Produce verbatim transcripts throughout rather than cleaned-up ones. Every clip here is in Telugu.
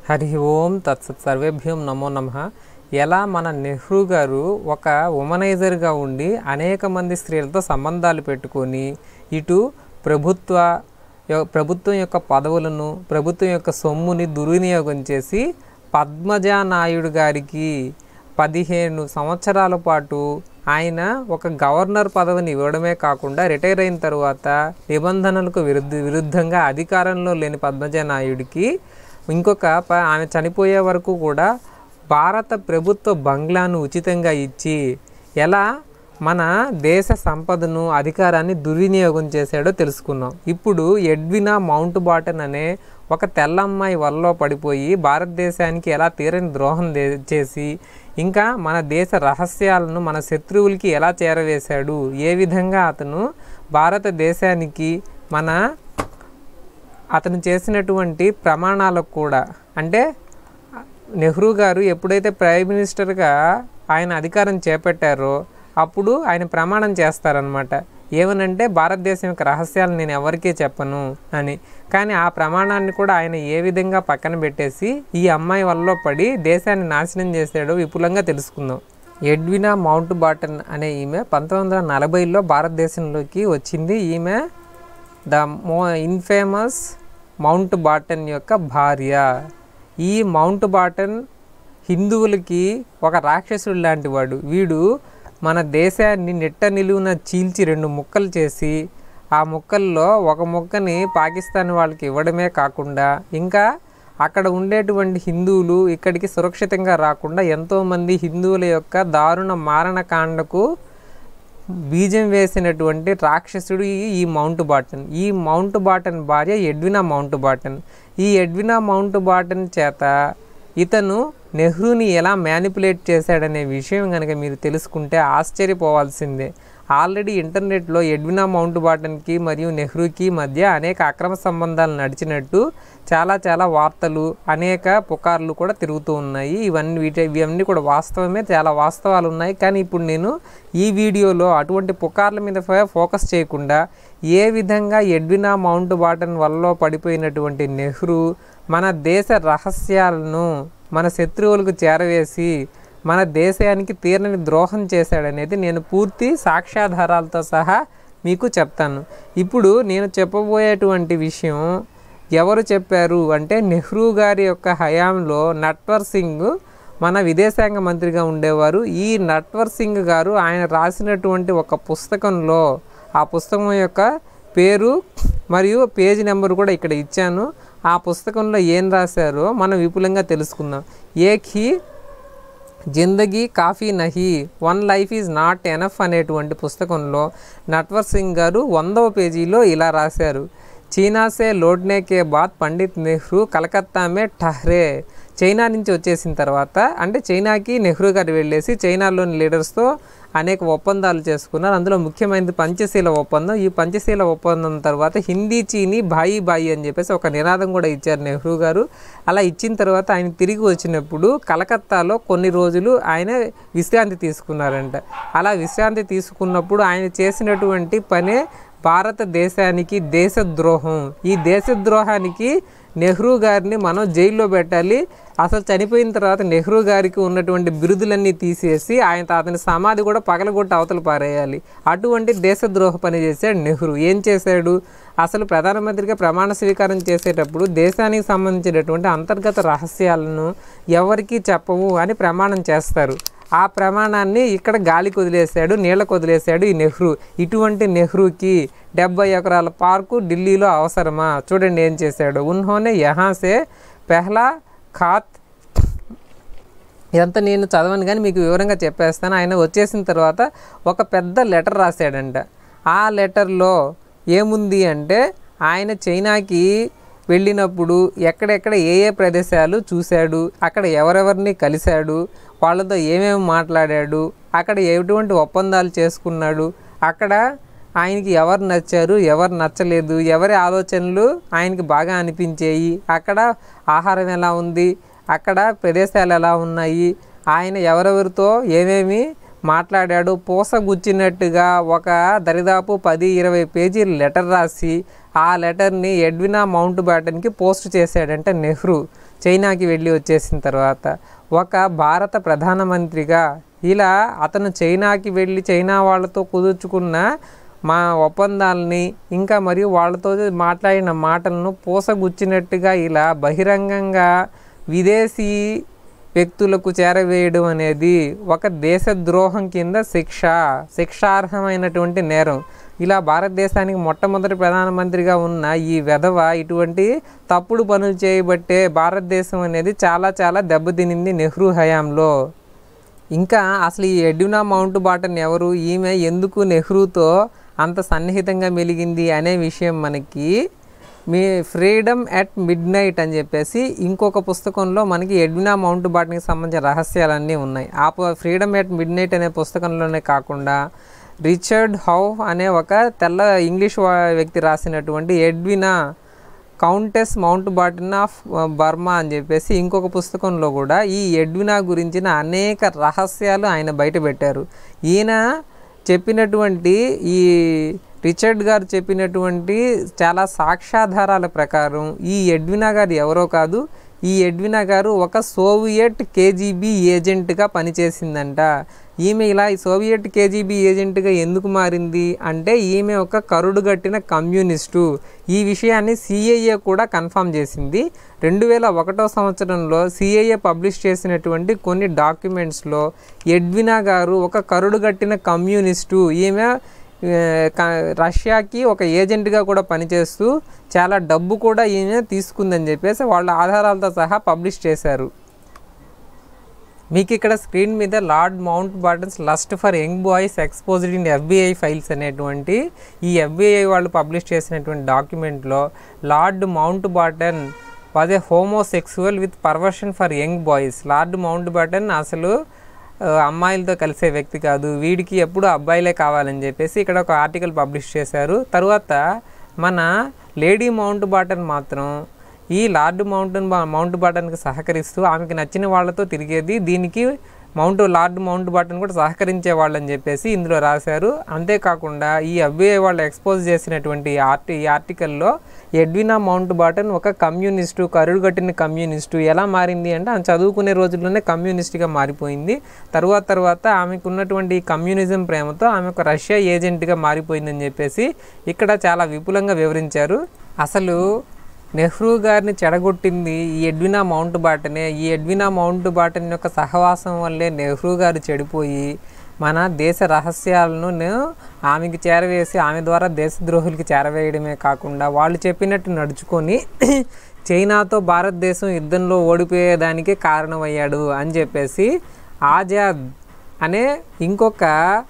హరి ఓం తత్సత్ సర్వేభ్యం నమో నమః. ఎలా మన నెహ్రూ గారు ఒక ఉమనైజర్గా ఉండి అనేక మంది స్త్రీలతో సంబంధాలు పెట్టుకొని ఇటు ప్రభుత్వ ప్రభుత్వం యొక్క పదవులను ప్రభుత్వం యొక్క సొమ్ముని దుర్వినియోగం చేసి పద్మజా నాయుడు గారికి పదిహేను సంవత్సరాల పాటు ఆయన ఒక గవర్నర్ పదవిని ఇవ్వడమే కాకుండా రిటైర్ అయిన తర్వాత నిబంధనలకు విరుద్ధ విరుద్ధంగా అధికారంలో లేని పద్మజా నాయుడికి ఇంకొక ఆమె చనిపోయే వరకు కూడా భారత ప్రభుత్వ బంగ్లాను ఉచితంగా ఇచ్చి ఎలా మన దేశ సంపదను అధికారాన్ని దుర్వినియోగం చేశాడో తెలుసుకున్నాం. ఇప్పుడు ఎడ్వినా మౌంట్ బాటన్ అనే ఒక తెల్లమ్మాయి వలలో పడిపోయి భారతదేశానికి ఎలా తీరని ద్రోహం చేసి ఇంకా మన దేశ రహస్యాలను మన శత్రువులకి ఎలా చేరవేశాడు, ఏ విధంగా అతను భారతదేశానికి మన అతను చేసినటువంటి ప్రమాణాలకు కూడా అంటే నెహ్రూ గారు ఎప్పుడైతే ప్రైమ్ మినిస్టర్గా ఆయన అధికారం చేపట్టారో అప్పుడు ఆయన ప్రమాణం చేస్తారనమాట. ఏమనంటే భారతదేశం యొక్క రహస్యాలు నేను ఎవరికీ చెప్పను అని. కానీ ఆ ప్రమాణాన్ని కూడా ఆయన ఏ విధంగా పక్కన పెట్టేసి ఈ అమ్మాయి వల్ల పడి దేశాన్ని నాశనం చేశాడో విపులంగా తెలుసుకుందాం. ఎడ్వినా మౌంట్ బాటన్ అనే ఈమె పంతొమ్మిది వందల నలభైలో భారతదేశంలోకి వచ్చింది. ఈమె ద మో ఇన్ఫేమస్ మౌంట్ బాటన్ యొక్క భార్య. ఈ మౌంట్ బాటన్ హిందువులకి ఒక రాక్షసుడు లాంటి వాడు. వీడు మన దేశాన్ని నిట్ట నిలువున చీల్చి రెండు ముక్కలు చేసి ఆ ముక్కల్లో ఒక ముక్కని పాకిస్తాన్ వాళ్ళకి ఇవ్వడమే కాకుండా ఇంకా అక్కడ ఉండేటువంటి హిందువులు ఇక్కడికి సురక్షితంగా రాకుండా ఎంతోమంది హిందువుల యొక్క దారుణ మారణకాండకు బీజం వేసినటువంటి రాక్షసుడు ఈ మౌంట్ బాటన్. ఈ మౌంట్ బాటన్ భార్య ఎడ్వినా మౌంట్ బాటన్. ఈ ఎడ్వినా మౌంట్ బాటన్ చేత ఇతను నెహ్రూని ఎలా మ్యానిపులేట్ చేశాడనే విషయం కనుక మీరు తెలుసుకుంటే ఆశ్చర్యపోవాల్సిందే. ఆల్రెడీ ఇంటర్నెట్లో ఎడ్వినా మౌంట్ బాటన్కి మరియు నెహ్రూకి మధ్య అనేక అక్రమ సంబంధాలు నడిచినట్టు చాలా చాలా వార్తలు అనేక పుకార్లు కూడా తిరుగుతూ ఉన్నాయి. ఇవన్నీ వీటి ఇవన్నీ కూడా వాస్తవమే, చాలా వాస్తవాలు ఉన్నాయి. కానీ ఇప్పుడు నేను ఈ వీడియోలో అటువంటి పుకార్ల మీద ఫోకస్ చేయకుండా ఏ విధంగా ఎడ్వినా మౌంట్ బాటన్ వల్ల పడిపోయినటువంటి నెహ్రూ మన దేశ రహస్యాలను మన శత్రువులకు చేరవేసి మన దేశానికి తీరని ద్రోహం చేశాడనేది నేను పూర్తి సాక్ష్యాధారాలతో సహా మీకు చెప్తాను. ఇప్పుడు నేను చెప్పబోయేటువంటి విషయం ఎవరు చెప్పారు అంటే నెహ్రూ గారి యొక్క హయాంలో నట్వర్ సింగ్ మన విదేశాంగ మంత్రిగా ఉండేవారు. ఈ నట్వర్ సింగ్ గారు ఆయన రాసినటువంటి ఒక పుస్తకంలో ఆ పుస్తకం యొక్క పేరు మరియు పేజీ నెంబర్ కూడా ఇక్కడ ఇచ్చాను. ఆ పుస్తకంలో ఏం రాశారో మనం విపులంగా తెలుసుకుందాం. ఏక్ హీ జిందగీ కాఫీ నహీ, one life is not enough అనేటువంటి పుస్తకంలో నట్వర్ సింగ్ గారు వందవ పేజీలో ఇలా రాశారు. చైనా సే లోడ్నే కే బాద్ పండిత్ నెహ్రూ కలకత్తా మే ఠహరే. చైనా నుంచి వచ్చేసిన తర్వాత అంటే చైనాకి నెహ్రూ గారు వెళ్ళేసి చైనాలోని లీడర్స్తో అనేక ఒప్పందాలు చేసుకున్నారు. అందులో ముఖ్యమైనది పంచశీల ఒప్పందం. ఈ పంచశీల ఒప్పందం తర్వాత హిందీ చీని బాయి బాయి అని చెప్పేసి ఒక నినాదం కూడా ఇచ్చారు నెహ్రూ గారు. అలా ఇచ్చిన తర్వాత ఆయన తిరిగి వచ్చినప్పుడు కలకత్తాలో కొన్ని రోజులు ఆయన విశ్రాంతి తీసుకున్నారంట. అలా విశ్రాంతి తీసుకున్నప్పుడు ఆయన చేసినటువంటి పనే భారతదేశానికి దేశద్రోహం. ఈ దేశద్రోహానికి నెహ్రూ గారిని మనం జైల్లో పెట్టాలి. అసలు చనిపోయిన తర్వాత నెహ్రూ గారికి ఉన్నటువంటి బిరుదులన్నీ తీసేసి ఆయన అతని సమాధి కూడా పగలగొట్టి అవతల పారేయాలి. అటువంటి దేశద్రోహ పని చేశాడు నెహ్రూ. ఏం చేశాడు? అసలు ప్రధానమంత్రిగా ప్రమాణ స్వీకారం చేసేటప్పుడు దేశానికి సంబంధించినటువంటి అంతర్గత రహస్యాలను ఎవరికీ చెప్పవు అని ప్రమాణం చేస్తారు. ఆ ప్రమాణాన్ని ఇక్కడ గాలికి వదిలేశాడు, నీళ్ళకు వదిలేశాడు ఈ నెహ్రూ. ఇటువంటి నెహ్రూకి డెబ్బై ఎకరాల పార్కు ఢిల్లీలో అవసరమా? చూడండి ఏం చేశాడు. ఉన్హోనే యహాసే పెహ్లా ఖాత్, ఇదంతా నేను చదవను కానీ మీకు వివరంగా చెప్పేస్తాను. ఆయన వచ్చేసిన తర్వాత ఒక పెద్ద లెటర్ రాశాడంట. ఆ లెటర్లో ఏముంది అంటే ఆయన చైనాకి వెళ్ళినప్పుడు ఎక్కడెక్కడ ఏ ఏ ప్రదేశాలు చూశాడు, అక్కడ ఎవరెవరిని కలిశాడు, వాళ్ళతో ఏమేమి మాట్లాడాడు, అక్కడ ఎటువంటి ఒప్పందాలు చేసుకున్నాడు, అక్కడ ఆయనకి ఎవరు నచ్చారు ఎవరు నచ్చలేదు, ఎవరి ఆలోచనలు ఆయనకి బాగా అనిపించాయి, అక్కడ ఆహారం ఎలా ఉంది, అక్కడ ప్రదేశాలు ఎలా ఉన్నాయి, ఆయన ఎవరెవరితో ఏమేమి మాట్లాడాడు పూసగుచ్చినట్టుగా ఒక దరిదాపు పది ఇరవై పేజీల లెటర్ రాసి ఆ లెటర్ని ఎడ్వినా మౌంట్ బ్యాటన్కి పోస్ట్ చేశాడంటే నెహ్రూ చైనాకి వెళ్ళి వచ్చేసిన తర్వాత ఒక భారత ప్రధానమంత్రిగా ఇలా అతను చైనాకి వెళ్ళి చైనా వాళ్ళతో కుదుర్చుకున్న మా ఒప్పందాలని ఇంకా మరియు వాళ్ళతో మాట్లాడిన మాటలను పూసగుచ్చినట్టుగా ఇలా బహిరంగంగా విదేశీ వ్యక్తులకు చేరవేయడం అనేది ఒక దేశద్రోహం కింద శిక్ష శిక్షార్హమైనటువంటి నేరం. ఇలా భారతదేశానికి మొట్టమొదటి ప్రధానమంత్రిగా ఉన్న ఈ వెధవ ఇటువంటి తప్పుడు పనులు చేయబట్టే భారతదేశం అనేది చాలా చాలా దెబ్బతినింది నెహ్రూ హయాంలో. ఇంకా అసలు ఈ ఎడ్వినా మౌంట్ బాటన్ ఎవరు, ఈమె ఎందుకు నెహ్రూతో అంత సన్నిహితంగా మెలిగింది అనే విషయం మనకి మీ ఫ్రీడమ్ అట్ మిడ్ నైట్ అని చెప్పేసి ఇంకొక పుస్తకంలో మనకి ఎడ్వినా మౌంట్ బాటన్కి సంబంధించిన రహస్యాలన్నీ ఉన్నాయి. ఆ ఫ్రీడమ్ అట్ మిడ్ నైట్ అనే పుస్తకంలోనే కాకుండా రిచర్డ్ హౌ అనే ఒక తెల్ల ఇంగ్లీష్ వ్యక్తి రాసినటువంటి Edwina Countess Mountbatten of Burma అని చెప్పేసి ఇంకొక పుస్తకంలో కూడా ఈ ఎడ్వినా గురించిన అనేక రహస్యాలు ఆయన బయట పెట్టారు. ఈయన చెప్పినటువంటి ఈ రిచర్డ్ గారు చెప్పినటువంటి చాలా సాక్ష్యాధారాల ప్రకారం ఈ ఎడ్వినా గారు ఎవరో కాదు, ఈ ఎడ్వినా గారు ఒక సోవియట్ కేజీబీ ఏజెంట్గా పనిచేసిందంట. ఈమె ఇలా సోవియట్ కేజీబీ ఏజెంట్గా ఎందుకు మారింది అంటే ఈమె ఒక కరుడుగట్టిన కమ్యూనిస్టు. ఈ విషయాన్ని సిఐఏ కూడా కన్ఫర్మ్ చేసింది. రెండు వేల ఒకటో సంవత్సరంలో సిఐఏ పబ్లిష్ చేసినటువంటి కొన్ని డాక్యుమెంట్స్లో ఎడ్వినా గారు ఒక కరుడుగట్టిన కమ్యూనిస్టు, ఈమె రష్యాకి ఒక ఏజెంట్గా కూడా పనిచేస్తూ చాలా డబ్బు కూడా ఈమె తీసుకుందని చెప్పేసి వాళ్ళ ఆధారాలతో సహా పబ్లిష్ చేశారు. మీకు ఇక్కడ స్క్రీన్ మీద Lord Mountbatten's lust for young boys exposed in FBI files అనేటువంటి ఈ ఎఫ్బిఐ వాళ్ళు పబ్లిష్ చేసినటువంటి డాక్యుమెంట్లో Lord Mountbatten was a homosexual with perversion for young boys. Lord Mountbatten అసలు అమ్మాయిలతో కలిసే వ్యక్తి కాదు, వీడికి ఎప్పుడు అబ్బాయిలే కావాలని చెప్పేసి ఇక్కడ ఒక ఆర్టికల్ పబ్లిష్ చేశారు. తర్వాత మన లేడీ మౌంట్ బాటన్ మాత్రం ఈ లార్డ్ మౌంటన్ మౌంట్ బాటన్కి సహకరిస్తూ ఆమెకి నచ్చిన వాళ్ళతో తిరిగేది, దీనికి మౌంట్ లార్డ్ మౌంట్ బాటన్ కూడా సహకరించే వాళ్ళని చెప్పేసి ఇందులో రాశారు. అంతేకాకుండా ఈ ఎఫ్బిఐ వాళ్ళు ఎక్స్పోజ్ చేసినటువంటి ఆర్టి ఈ ఆర్టికల్లో ఎడ్వినా మౌంట్ బాటన్ ఒక కమ్యూనిస్టు, కరుడుగట్టిన కమ్యూనిస్టు ఎలా మారింది అంటే ఆమె చదువుకునే రోజుల్లోనే కమ్యూనిస్ట్గా మారిపోయింది. తర్వాత తర్వాత ఆమెకు ఉన్నటువంటి కమ్యూనిజం ప్రేమతో ఆమె ఒక రష్యా ఏజెంట్గా మారిపోయిందని చెప్పేసి ఇక్కడ చాలా విపులంగా వివరించారు. అసలు నెహ్రూ గారిని చెడగొట్టింది ఈ ఎడ్వినా మౌంట్ బాటనే. ఈ ఎడ్వినా మౌంట్ బాటన్ యొక్క సహవాసం వల్లే నెహ్రూ గారు చెడిపోయి మన దేశ రహస్యాలను ఆమెకి చేరవేసి ఆమె ద్వారా దేశద్రోహులకి చేరవేయడమే కాకుండా వాళ్ళు చెప్పినట్టు నడుచుకొని చైనాతో భారతదేశం యుద్ధంలో ఓడిపోయేదానికే కారణమయ్యాడు అని చెప్పేసి ఆజాద్ అనే ఇంకొక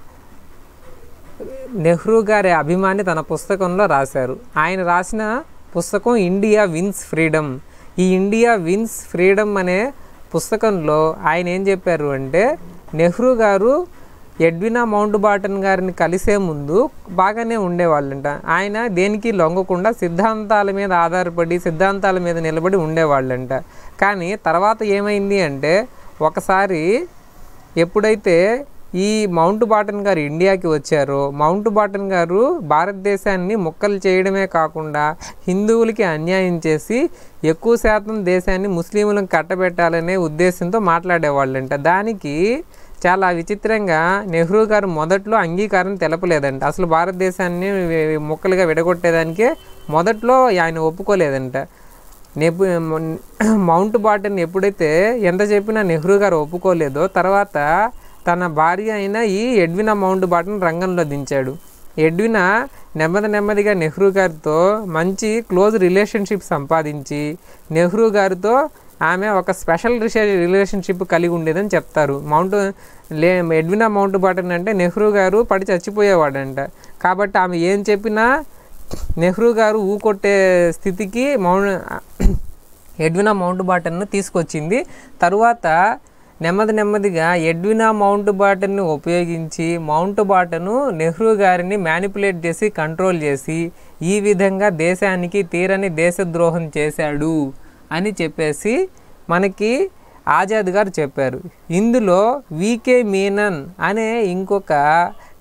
నెహ్రూ గారి అభిమాని తన పుస్తకంలో రాశారు. ఆయన రాసిన పుస్తకం ఇండియా విన్స్ ఫ్రీడమ్. ఈ ఇండియా విన్స్ ఫ్రీడమ్ అనే పుస్తకంలో ఆయన ఏం చెప్పారు అంటే నెహ్రూ గారు ఎడ్వినా మౌంట్ బాటన్ గారిని కలిసే ముందు బాగానే ఉండేవాళ్ళంట. ఆయన దేనికి లొంగకుండా సిద్ధాంతాల మీద ఆధారపడి సిద్ధాంతాల మీద నిలబడి ఉండేవాళ్ళంట. కానీ తర్వాత ఏమైంది అంటే ఒకసారి ఎప్పుడైతే ఈ మౌంట్ బాటన్ గారు ఇండియాకి వచ్చారో మౌంట్ బాటన్ గారు భారతదేశాన్ని ముక్కలు చేయడమే కాకుండా హిందువులకి అన్యాయం చేసి ఎక్కువ శాతం దేశాన్ని ముస్లింలకు కట్టబెట్టాలనే ఉద్దేశంతో మాట్లాడేవాళ్ళంట. దానికి చాలా విచిత్రంగా నెహ్రూ గారు మొదట్లో అంగీకారం తెలపలేదంట. అసలు భారతదేశాన్ని ముక్కలుగా విడగొట్టేదానికే మొదట్లో ఆయన ఒప్పుకోలేదంట. నెబు మౌంట్ బాటన్ ఎప్పుడైతే ఎంత చెప్పినా నెహ్రూ గారు ఒప్పుకోలేదో తర్వాత తన భార్య అయిన ఈ ఎడ్వినా మౌంట్ బాటన్ రంగంలో దించాడు. ఎడ్వినా నెమ్మది నెమ్మదిగా నెహ్రూ గారితో మంచి క్లోజ్ రిలేషన్షిప్ సంపాదించి నెహ్రూ గారితో ఆమె ఒక స్పెషల్ రిలేషన్షిప్ కలిగి ఉండేదని చెప్తారు. మౌంట్ లే ఎడ్వినా మౌంట్ బాటన్ అంటే నెహ్రూ గారు పడి చచ్చిపోయేవాడంట. కాబట్టి ఆమె ఏం చెప్పినా నెహ్రూ గారు ఊకొట్టే స్థితికి మౌంట్ ఎడ్వినా మౌంట్ బాటన్ను తీసుకొచ్చింది. తరువాత నెమ్మది నెమ్మదిగా ఎడ్వినా మౌంట్ బాటన్ని ఉపయోగించి మౌంట్ బాటను నెహ్రూ గారిని మ్యానిపులేట్ చేసి కంట్రోల్ చేసి ఈ విధంగా దేశానికి తీరని దేశద్రోహం చేశాడు అని చెప్పేసి మనకి ఆజాద్ గారు చెప్పారు. ఇందులో వికే మీనన్ అనే ఇంకొక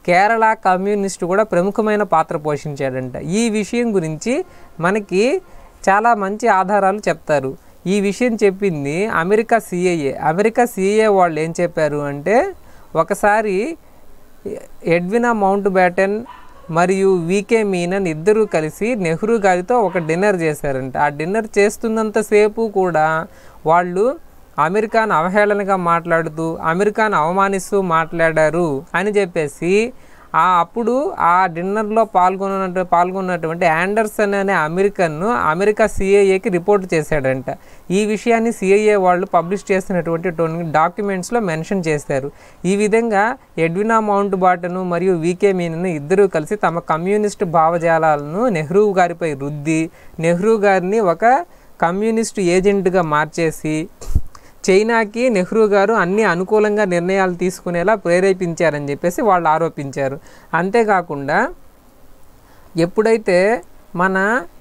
కేరళ కమ్యూనిస్టు కూడా ప్రముఖమైన పాత్ర పోషించాడంట. ఈ విషయం గురించి మనకి చాలా మంచి ఆధారాలు చెప్తారు. ఈ విషయం చెప్పింది అమెరికా సిఐఏ. అమెరికా సిఐఏ వాళ్ళు ఏం చెప్పారు అంటే, ఒకసారి ఎడ్వినా మౌంట్ బ్యాటన్ మరియు వికే మీనన్ ఇద్దరూ కలిసి నెహ్రూ గారితో ఒక డిన్నర్ చేశారంట. ఆ డిన్నర్ చేస్తున్నంతసేపు కూడా వాళ్ళు అమెరికాను అవహేళనగా మాట్లాడుతూ అమెరికాను అవమానిస్తూ మాట్లాడారు అని చెప్పేసి ఆ అప్పుడు ఆ డిన్నర్లో పాల్గొన్న పాల్గొన్నటువంటి యాండర్సన్ అనే అమెరికన్ను అమెరికా సిఐఏకి రిపోర్ట్ చేశాడంట. ఈ విషయాన్ని సిఐఏ వాళ్ళు పబ్లిష్ చేసినటువంటి డాక్యుమెంట్స్లో మెన్షన్ చేశారు. ఈ విధంగా ఎడ్వినా మౌంట్ బాటను మరియు వికే మీనన్ ఇద్దరూ కలిసి తమ కమ్యూనిస్టు భావజాలాలను నెహ్రూ గారిపై రుద్ది నెహ్రూ గారిని ఒక కమ్యూనిస్టు ఏజెంట్గా మార్చేసి చైనాకి నెహ్రూ గారు అన్ని అనుకూలంగా నిర్ణయాలు తీసుకునేలా ప్రేరేపించారని చెప్పేసి వాళ్ళు ఆరోపించారు. అంతేకాకుండా ఎప్పుడైతే మన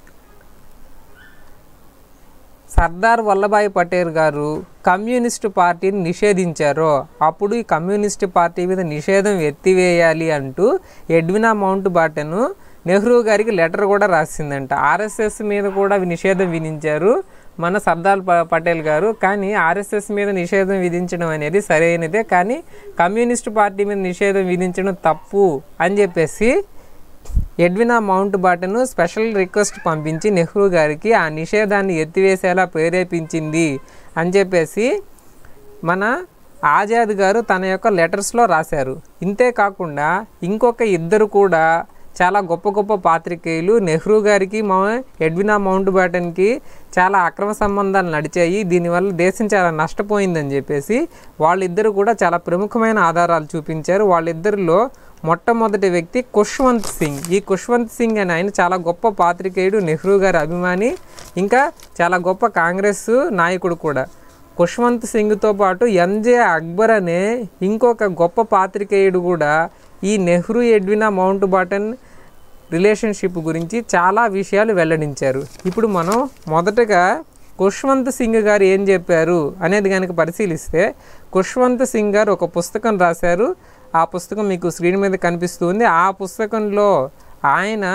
సర్దార్ వల్లభాయ్ పటేల్ గారు కమ్యూనిస్టు పార్టీని నిషేధించారో అప్పుడు ఈ కమ్యూనిస్టు పార్టీ మీద నిషేధం ఎత్తివేయాలి అంటూ ఎడ్వినా మౌంట్ బాటను నెహ్రూ గారికి లెటర్ కూడా రాసిందంట. ఆర్ఎస్ఎస్ మీద కూడా నిషేధం విధించారు మన సర్దార్ పటేల్ గారు. కానీ ఆర్ఎస్ఎస్ మీద నిషేధం విధించడం అనేది సరైనదే, కానీ కమ్యూనిస్టు పార్టీ మీద నిషేధం విధించడం తప్పు అని చెప్పేసి Edwina Mountbatten special request పంపించి నెహ్రూ గారికి ఆ నిషేధాన్ని ఎత్తివేసేలా ప్రేరేపించింది అని చెప్పేసి మన ఆజాద్ గారు తన యొక్క లెటర్స్లో రాశారు. ఇంతేకాకుండా ఇంకొక ఇద్దరు కూడా చాలా గొప్ప గొప్ప పాత్రికేయులు నెహ్రూ గారికి మా ఎడ్వినా మౌంట్ బాటన్కి చాలా అక్రమ సంబంధాలు నడిచాయి, దీనివల్ల దేశం చాలా నష్టపోయిందని చెప్పేసి వాళ్ళిద్దరూ కూడా చాలా ప్రముఖమైన ఆధారాలు చూపించారు. వాళ్ళిద్దరిలో మొట్టమొదటి వ్యక్తి ఖుష్వంత్ సింగ్. ఈ ఖుష్వంత్ సింగ్ అని ఆయన చాలా గొప్ప పాత్రికేయుడు, నెహ్రూ గారి అభిమాని, ఇంకా చాలా గొప్ప కాంగ్రెస్ నాయకుడు కూడా. ఖుష్వంత్ సింగ్తో పాటు ఎంజే అక్బర్ అనే ఇంకొక గొప్ప పాత్రికేయుడు కూడా ఈ Nehru Edwina Mountbatten relationship గురించి చాలా విషయాలు వెల్లడించారు. ఇప్పుడు మనం మొదటగా ఖుష్వంత్ సింగ్ గారు ఏం చెప్పారు అనేది కనుక పరిశీలిస్తే, ఖుష్వంత్ సింగ్ గారు ఒక పుస్తకం రాశారు. ఆ పుస్తకం మీకు స్క్రీన్ మీద కనిపిస్తుంది. ఆ పుస్తకంలో ఆయన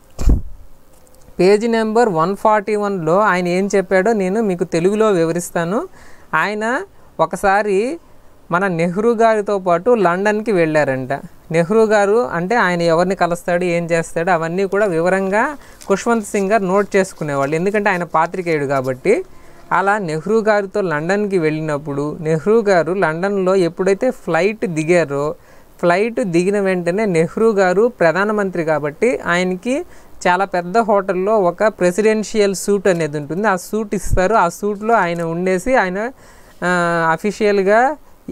పేజీ నెంబర్ వన్ ఫార్టీ వన్లో ఆయన ఏం చెప్పాడో నేను మీకు తెలుగులో వివరిస్తాను. ఆయన ఒకసారి మన నెహ్రూ గారితో పాటు లండన్కి వెళ్ళారంట. నెహ్రూ గారు అంటే ఆయన ఎవరిని కలుస్తాడు, ఏం చేస్తాడు, అవన్నీ కూడా వివరంగా ఖుష్వంత్ సింగ్ గారు నోట్ చేసుకునేవాళ్ళు, ఎందుకంటే ఆయన పాత్రికేయుడు కాబట్టి. అలా నెహ్రూ గారితో లండన్కి వెళ్ళినప్పుడు నెహ్రూ గారు లండన్లో ఎప్పుడైతే ఫ్లైట్ దిగారో ఫ్లైట్ దిగిన వెంటనే నెహ్రూ గారు ప్రధానమంత్రి కాబట్టి ఆయనకి చాలా పెద్ద హోటల్లో ఒక ప్రెసిడెన్షియల్ సూట్ అనేది ఉంటుంది. ఆ సూట్ ఇస్తారు. ఆ సూట్లో ఆయన ఉండేసి ఆయన అఫీషియల్గా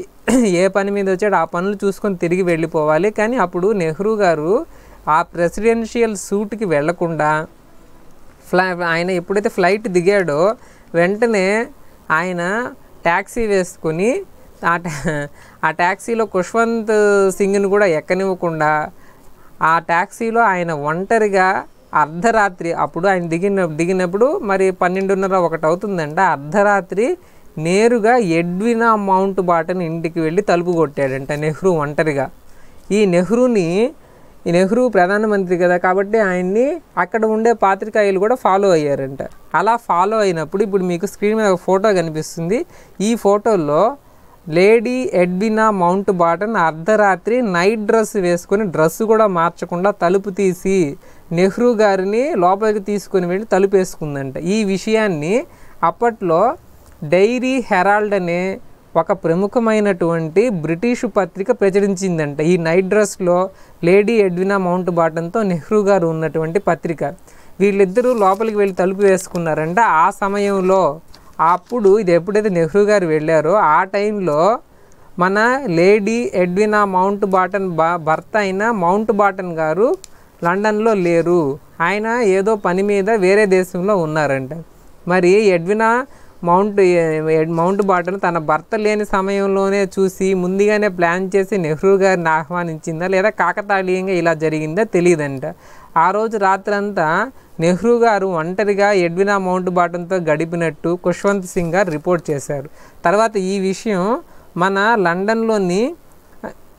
ఏ పని మీద వచ్చాడో ఆ పనులు చూసుకొని తిరిగి వెళ్ళిపోవాలి. కానీ అప్పుడు నెహ్రూ గారు ఆ ప్రెసిడెన్షియల్ సూట్కి వెళ్లకుండా ఫ్లై ఆయన ఎప్పుడైతే ఫ్లైట్ దిగాడో వెంటనే ఆయన ట్యాక్సీ వేసుకొని ఆ ఆ ట్యాక్సీలో ఖుష్వంత్ సింగ్ని కూడా ఎక్కనివ్వకుండా ఆ ట్యాక్సీలో ఆయన ఒంటరిగా అర్ధరాత్రి, అప్పుడు ఆయన దిగిన దిగినప్పుడు మరి పన్నెండున్నర ఒకటి అవుతుందంట, అర్ధరాత్రి నేరుగా ఎడ్వినా మౌంట్ బాటన్ ఇంటికి వెళ్ళి తలుపు కొట్టాడంట నెహ్రూ ఒంటరిగా. ఈ నెహ్రూని నెహ్రూ ప్రధానమంత్రి కదా కాబట్టి ఆయన్ని అక్కడ ఉండే పాత్రికేయులు కూడా ఫాలో అయ్యారంట. అలా ఫాలో అయినప్పుడు ఇప్పుడు మీకు స్క్రీన్ మీద ఒక ఫోటో కనిపిస్తుంది. ఈ ఫోటోలో లేడీ ఎడ్వినా మౌంట్ బాటన్ అర్ధరాత్రి నైట్ డ్రెస్ వేసుకొని డ్రెస్సు కూడా మార్చకుండా తలుపు తీసి నెహ్రూ గారిని లోపలికి తీసుకొని వెళ్ళి తలుపు వేసుకుందంట. ఈ విషయాన్ని అప్పట్లో డైరీ హెరాల్డ్ అనే ఒక ప్రముఖమైనటువంటి బ్రిటిషు పత్రిక ప్రచురించిందంట. ఈ నైట్ డ్రెస్లో లేడీ ఎడ్వినా మౌంట్ బాటన్తో నెహ్రూ గారు ఉన్నటువంటి పత్రిక. వీళ్ళిద్దరూ లోపలికి వెళ్ళి తలుపు వేసుకున్నారంట. ఆ సమయంలో అప్పుడు ఇది ఎప్పుడైతే నెహ్రూ గారు వెళ్ళారో ఆ టైంలో మన లేడీ ఎడ్వినా మౌంట్ బాటన్ బా భర్త అయిన మౌంట్ బాటన్ గారు లండన్లో లేరు. ఆయన ఏదో పని మీద వేరే దేశంలో ఉన్నారంట. మరి ఎడ్వినా మౌంట్ మౌంట్ బాటన్ తన భర్త లేని సమయంలోనే చూసి ముందుగానే ప్లాన్ చేసి నెహ్రూ గారిని ఆహ్వానించిందా లేదా కాకతాళీయంగా ఇలా జరిగిందా తెలియదంట. ఆ రోజు రాత్రంతా నెహ్రూ గారు ఒంటరిగా ఎడ్వినా మౌంట్ బాటన్తో గడిపినట్టు ఖుష్వంత్ సింగ్ గారు రిపోర్ట్ చేశారు. తర్వాత ఈ విషయం మన లండన్లోని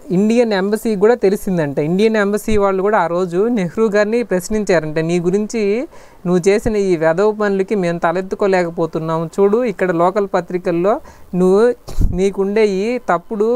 ఇండియన్ ఎంబసీ కూడా తెలిసిందంట. ఇండియన్ ఎంబసీ వాళ్ళు కూడా ఆ రోజు నెహ్రూ గారిని ప్రశ్నించారంట, నీ గురించి నువ్వు చేసిన ఈ వెధవ పనులకి మేము తలెత్తుకోలేకపోతున్నాము, చూడు ఇక్కడ లోకల్ పత్రికల్లో నువ్వు నీకుండే ఈ తప్పుడు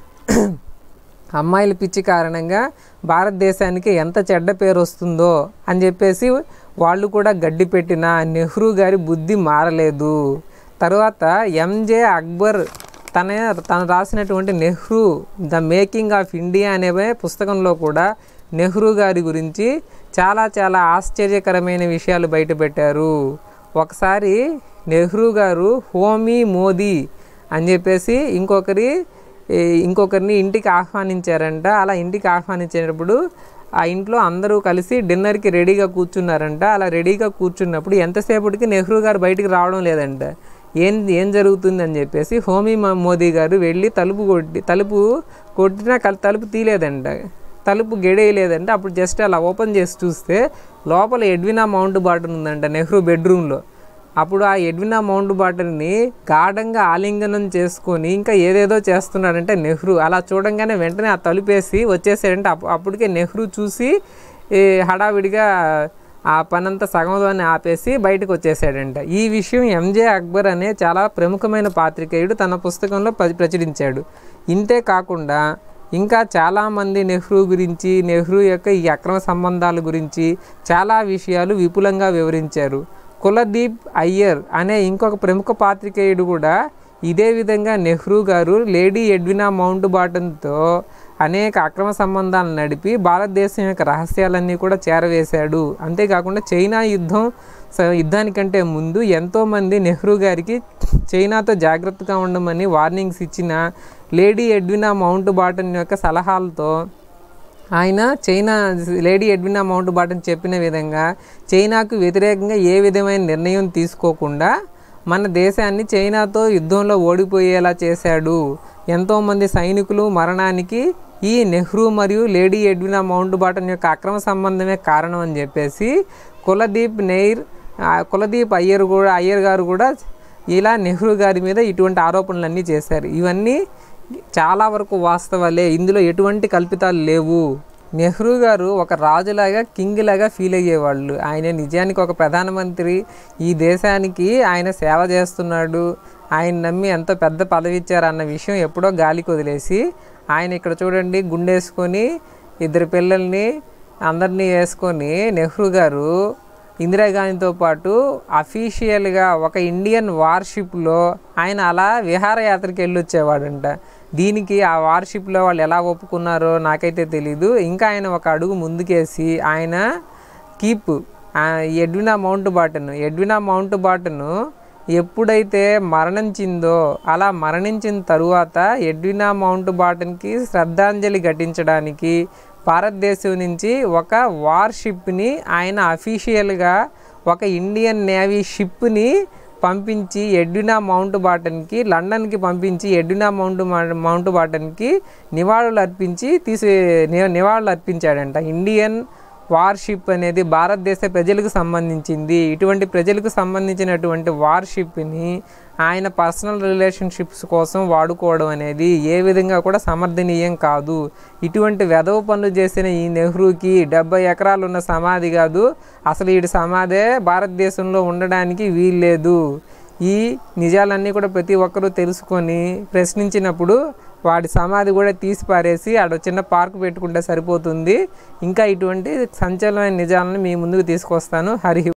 అమ్మాయిల పిచ్చి కారణంగా భారతదేశానికి ఎంత చెడ్డ పేరు వస్తుందో అని చెప్పేసి వాళ్ళు కూడా గడ్డి పెట్టిన నెహ్రూ గారి బుద్ధి మారలేదు. తర్వాత ఎంజే అక్బర్ తన తను రాసినటువంటి Nehru the making of India అనే పుస్తకంలో కూడా నెహ్రూ గారి గురించి చాలా చాలా ఆశ్చర్యకరమైన విషయాలు బయటపెట్టారు. ఒకసారి నెహ్రూ గారు హోమీ మోదీ అని చెప్పేసి ఇంకొకరి ఇంకొకరిని ఇంటికి ఆహ్వానించారంట. అలా ఇంటికి ఆహ్వానించేటప్పుడు ఆ ఇంట్లో అందరూ కలిసి డిన్నర్కి రెడీగా కూర్చున్నారంట. అలా రెడీగా కూర్చున్నప్పుడు ఎంతసేపటికి నెహ్రూ గారు బయటికి రావడం లేదంట. ఏం ఏం జరుగుతుందని చెప్పేసి హోమీ మోదీ గారు వెళ్ళి తలుపు కొట్టి తలుపు కొట్టినా తలుపు తీయలేదంట, తలుపు గెడేయలేదంట. అప్పుడు జస్ట్ అలా ఓపెన్ చేసి చూస్తే లోపల ఎడ్వినా మౌంట్ బాటన్ ఉందంట నెహ్రూ బెడ్రూమ్లో. అప్పుడు ఆ ఎడ్వినా మౌంట్ బాటన్ని గాఢంగా ఆలింగనం చేసుకొని ఇంకా ఏదేదో చేస్తున్నాడంటే నెహ్రూ. అలా చూడంగానే వెంటనే ఆ తలుపేసి వచ్చేసాడంటే అప్పటికే నెహ్రూ చూసి హడావిడిగా ఆ పనంతా సగంలోనే ఆపేసి బయటకు వచ్చేసాడంట. ఈ విషయం ఎంజే అక్బర్ అనే చాలా ప్రముఖమైన పాత్రికేయుడు తన పుస్తకంలో ప్రచురించాడు. ఇంతే కాకుండా ఇంకా చాలామంది నెహ్రూ గురించి, నెహ్రూ యొక్క ఈ అక్రమ సంబంధాల గురించి చాలా విషయాలు విపులంగా వివరించారు. కులదీప్ అయ్యర్ అనే ఇంకొక ప్రముఖ పాత్రికేయుడు కూడా ఇదే విధంగా నెహ్రూ గారు లేడీ ఎడ్వినా మౌంట్ బాటన్తో అనేక అక్రమ సంబంధాలను నడిపి భారతదేశం యొక్క రహస్యాలన్నీ కూడా చేరవేశాడు. అంతేకాకుండా చైనా యుద్ధం యుద్ధానికంటే ముందు ఎంతోమంది నెహ్రూ గారికి చైనాతో జాగ్రత్తగా ఉండమని వార్నింగ్స్ ఇచ్చిన లేడీ ఎడ్వినా మౌంట్ బాటన్ యొక్క సలహాలతో ఆయన China lady Edwina Mountbatten చెప్పిన విధంగా చైనాకు వ్యతిరేకంగా ఏ విధమైన నిర్ణయం తీసుకోకుండా మన దేశాన్ని చైనాతో యుద్ధంలో ఓడిపోయేలా చేశాడు. ఎంతోమంది సైనికులు మరణానికి ఈ నెహ్రూ మరియు లేడీ ఎడ్వినా మౌంట్ బాటన్ యొక్క అక్రమ సంబంధమే కారణం అని చెప్పేసి కులదీప్ నెయిర్ కులదీప్ అయ్యర్ కూడా అయ్యర్ గారు కూడా ఇలా నెహ్రూ గారి మీద ఇటువంటి ఆరోపణలన్నీ చేశారు. ఇవన్నీ చాలా వరకు వాస్తవాలే, ఇందులో ఎటువంటి కల్పితాలు లేవు. నెహ్రూ గారు ఒక రాజులాగా కింగ్ లాగా ఫీల్ అయ్యేవాళ్ళు. ఆయన నిజానికి ఒక ప్రధానమంత్రి, ఈ దేశానికి ఆయన సేవ చేస్తున్నాడు, ఆయన నమ్మి ఎంతో పెద్ద పదవి ఇచ్చారు అన్న విషయం ఎప్పుడో గాలికి వదిలేసి ఆయన ఇక్కడ చూడండి గుండేసుకొని ఇద్దరు పిల్లల్ని అందరినీ వేసుకొని నెహ్రూ గారు ఇందిరాగాంధీతో పాటు అఫీషియల్గా ఒక ఇండియన్ వార్షిప్లో ఆయన అలా విహారయాత్రకి వెళ్ళి వచ్చేవాడంట. దీనికి ఆ వార్షిప్లో వాళ్ళు ఎలా ఒప్పుకున్నారో నాకైతే తెలీదు. ఇంకా ఆయన ఒక అడుగు ముందుకేసి ఆయన keep Edwina Mountbatten Edwina Mountbatten ఎప్పుడైతే మరణించిందో అలా మరణించిన తరువాత ఎడ్వినా మౌంట్ బాటన్కి శ్రద్ధాంజలి ఘటించడానికి భారతదేశం నుంచి ఒక వార్షిప్ని ఆయన అఫీషియల్గా ఒక ఇండియన్ నేవీ షిప్ని పంపించి ఎడ్వినా మౌంట్ బాటన్కి లండన్కి పంపించి ఎడ్వినా మౌంట్ మౌంట్ బాటన్కి నివాళులు అర్పించి తీసి నివాళులు అర్పించాడంట. ఇండియన్ వార్షిప్ అనేది భారతదేశ ప్రజలకు సంబంధించింది. ఇటువంటి ప్రజలకు సంబంధించినటువంటి వార్షిప్ని ఆయన పర్సనల్ రిలేషన్షిప్స్ కోసం వాడుకోవడం అనేది ఏ విధంగా కూడా సమర్థనీయం కాదు. ఇటువంటి వెధవ పనులు చేసిన ఈ నెహ్రూకి డెబ్బై ఎకరాలు ఉన్న సమాధి కాదు, అసలు ఈ సమాధే భారతదేశంలో ఉండడానికి వీల్లేదు. ఈ నిజాలన్నీ కూడా ప్రతి ఒక్కరూ తెలుసుకొని ప్రశ్నించినప్పుడు వాడి సమాధి కూడా తీసి పారేసి ఆడ చిన్న పార్క్ పెట్టుకుంటే సరిపోతుంది. ఇంకా ఇటువంటి సంచలనమైన నిజాలను మీ ముందుకు తీసుకొస్తాను. హరి